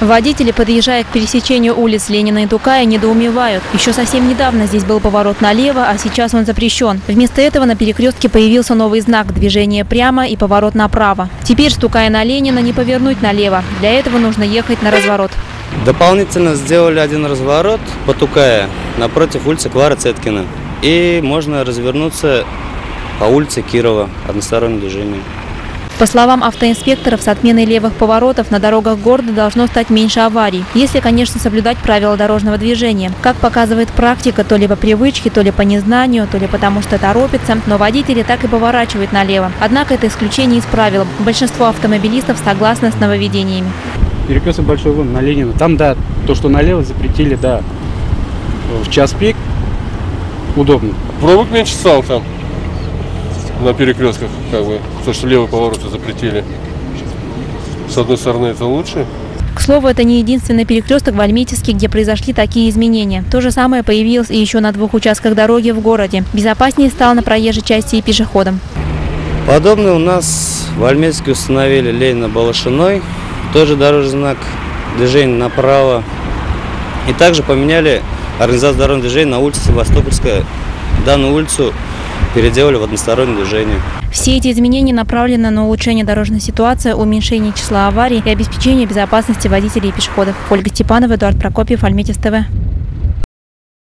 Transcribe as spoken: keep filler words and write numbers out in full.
Водители, подъезжая к пересечению улиц Ленина и Тукая, недоумевают. Еще совсем недавно здесь был поворот налево, а сейчас он запрещен. Вместо этого на перекрестке появился новый знак – движение прямо и поворот направо. Теперь с Тукая на Ленина не повернуть налево. Для этого нужно ехать на разворот. Дополнительно сделали один разворот по Тукая напротив улицы Клары Цеткина. И можно развернуться по улице Кирова, одностороннее движение. По словам автоинспекторов, с отменой левых поворотов на дорогах города должно стать меньше аварий, если, конечно, соблюдать правила дорожного движения. Как показывает практика, то ли по привычке, то ли по незнанию, то ли потому что торопятся, но водители так и поворачивают налево. Однако это исключение из правил. Большинство автомобилистов согласны с нововведениями. Перекресток Большой Лун на Ленина. Там, да, то, что налево запретили, да, в час пик удобно. Пробок меньше стал там. На перекрестках, как бы, то, что левые повороты запретили. С одной стороны, это лучше. К слову, это не единственный перекресток в Альметьевске, где произошли такие изменения. То же самое появилось и еще на двух участках дороги в городе. Безопаснее стало на проезжей части и пешеходам. Подобное у нас в Альметьевске установили Ленина-Балашиной. Тоже дорожный знак движения направо. И также поменяли организацию дорожного движения на улице Севастопольская. Данную улицу переделали в одностороннее движение. Все эти изменения направлены на улучшение дорожной ситуации, уменьшение числа аварий и обеспечение безопасности водителей и пешеходов. Ольга Степанова, Эдуард Прокопьев, Альметьевск ТВ.